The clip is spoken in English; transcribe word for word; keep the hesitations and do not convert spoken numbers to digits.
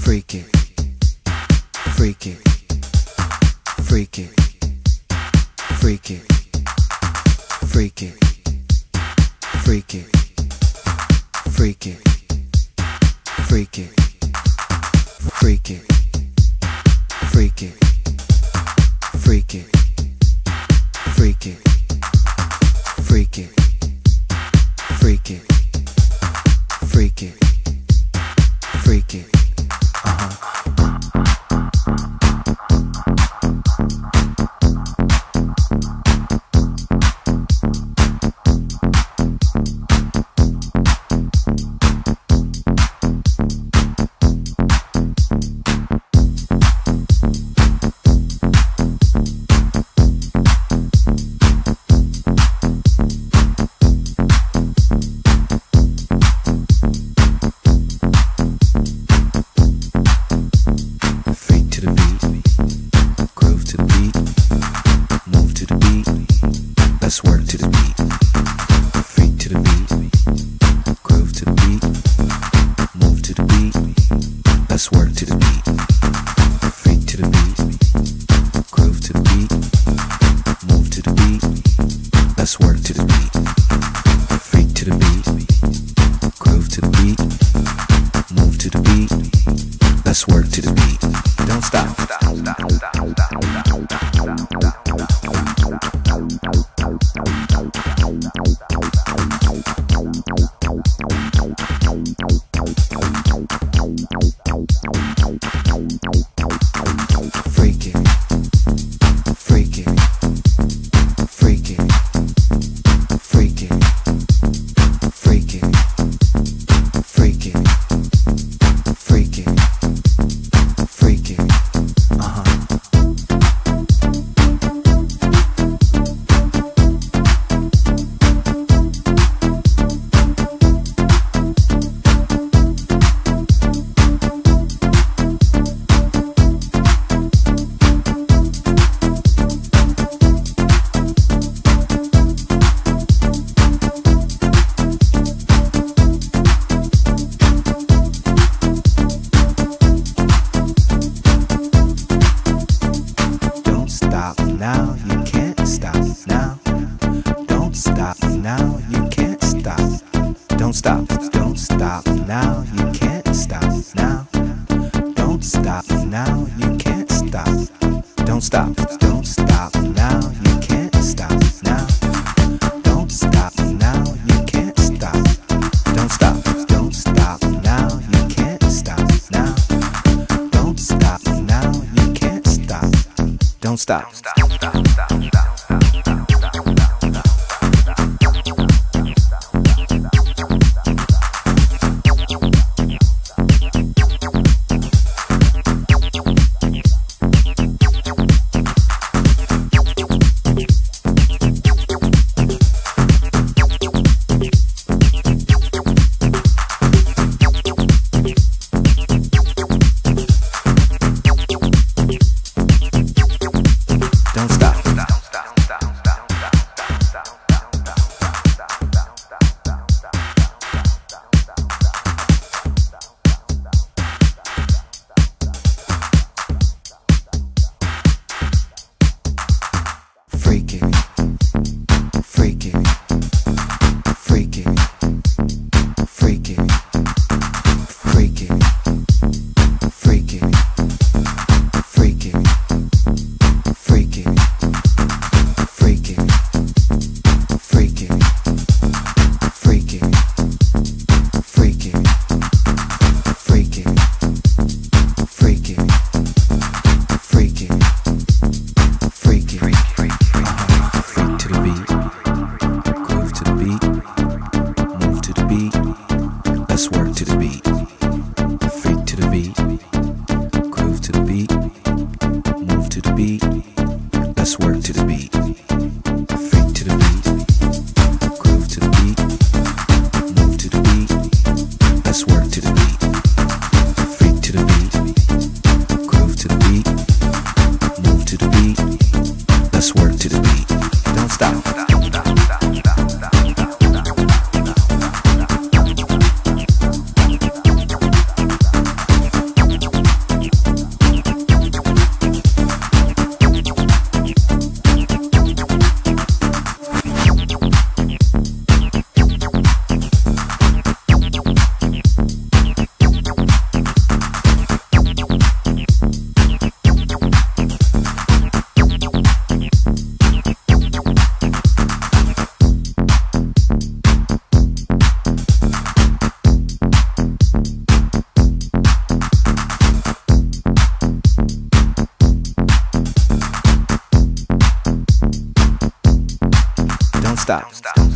Freak it, freak it, freak it, freak it, freak it, freak it, freak it, freak it, freak it, freak it, freak it, freak it, freak it, freak it, freak it, freak it. Let's work to the beat. Freak to the beat. Groove to the beat. Move to the beat. Let's work to the beat. Freak to the beat. Groove to the beat. Move to the beat. Let's work to the beat. Freak to the beat. Groove to the beat. Move to the beat. Let's work to the beat. Don't stop. Freak it, freak it, freak it, freak it, freak it, freak it, freak it, freak it, uh-huh. Now you can't stop now. Don't stop now, you can't stop. Don't stop, don't stop now, you can't stop now. Don't stop now, you can't stop. Don't stop, don't stop now, you can't stop now. Don't stop now, you can't stop. Don't stop, don't stop now, you can't stop now. Don't stop now, you can't stop. Don't stop. Don't stop.